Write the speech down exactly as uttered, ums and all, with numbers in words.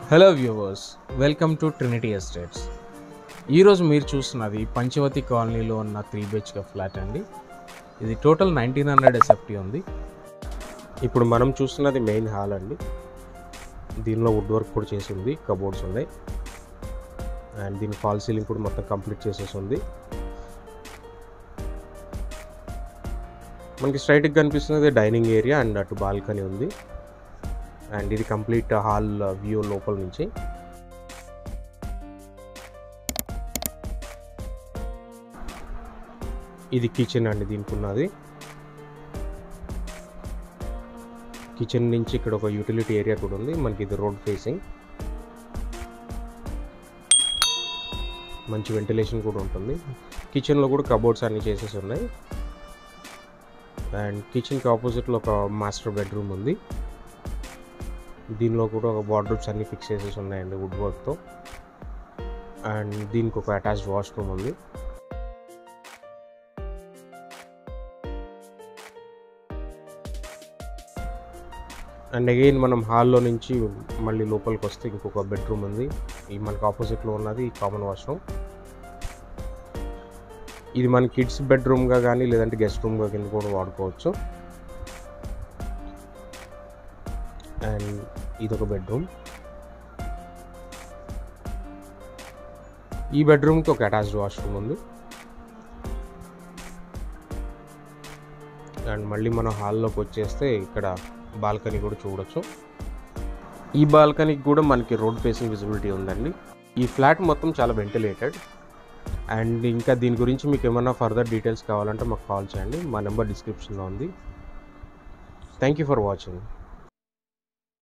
Hello viewers, welcome to Trinity Estates. ఈరోజు మీరు చూస్తున్నది పంచవతి కాలనీలో ఉన్న త్రీ బిహెచ్కే ఫ్లాట్ అండి. ఇది టోటల్ నైన్టీన్ హండ్రెడ్ ఎస్ఎఫ్టీ ఉంది. ఇప్పుడు మనం చూస్తున్నది మెయిన్ హాల్ అండి. దీనిలో వుడ్ వర్క్ కూడా చేసి ఉంది, కబోర్డ్స్ ఉన్నాయి అండ్ దీని ఫాల్ సీలింగ్ కూడా మొత్తం కంప్లీట్ చేసేసి ఉంది. మనకి స్ట్రైట్గా కనిపిస్తున్నది డైనింగ్ ఏరియా అండ్ అటు బాల్కనీ ఉంది. అండ్ ఇది కంప్లీట్ హాల్ వ్యూ లోపల నుంచి. ఇది కిచెన్ అండి. దీనికి ఉన్నది కిచెన్ నుంచి ఇక్కడ ఒక యూటిలిటీ ఏరియా కూడా ఉంది. మనకి ఇది రోడ్ ఫేసింగ్, మంచి వెంటిలేషన్ కూడా ఉంటుంది. కిచెన్లో కూడా కబోర్డ్స్ అన్నీ చేసేసి ఉన్నాయి. అండ్ కిచెన్కి ఆపోజిట్లో ఒక మాస్టర్ బెడ్రూమ్ ఉంది. దీనిలో కూడా ఒక వార్డ్రోబ్స్ అన్నీ ఫిక్స్ చేసేసి ఉన్నాయండి వుడ్ వర్క్తో. అండ్ దీనికి ఒక అటాచ్డ్ వాష్రూమ్ ఉంది. అండ్ అగైన్ మనం హాల్లో నుంచి మళ్ళీ లోపలికి వస్తే ఇంకొక బెడ్రూమ్ ఉంది. ఈ మనకు ఆపోజిట్లో ఉన్నది కామన్ వాష్రూమ్. ఇది మన కిడ్స్ బెడ్రూమ్గా కానీ లేదంటే గెస్ట్ రూమ్గా కింద కూడా వాడుకోవచ్చు. అండ్ ఇదొక బెడ్రూమ్. ఈ బెడ్రూమ్కి ఒక అటాచ్డ్ వాష్రూమ్ ఉంది. అండ్ మళ్ళీ మనం హాల్లోకి వచ్చేస్తే ఇక్కడ బాల్కనీ కూడా చూడొచ్చు. ఈ బాల్కనీకి కూడా మనకి రోడ్ ఫేసింగ్ విజిబిలిటీ ఉందండి. ఈ ఫ్లాట్ మొత్తం చాలా వెంటిలేటెడ్. అండ్ ఇంకా దీని గురించి మీకు ఏమైనా ఫర్దర్ డీటెయిల్స్ కావాలంటే మాకు కాల్ చేయండి. మా నెంబర్ డిస్క్రిప్షన్లో ఉంది. Thank you for watching.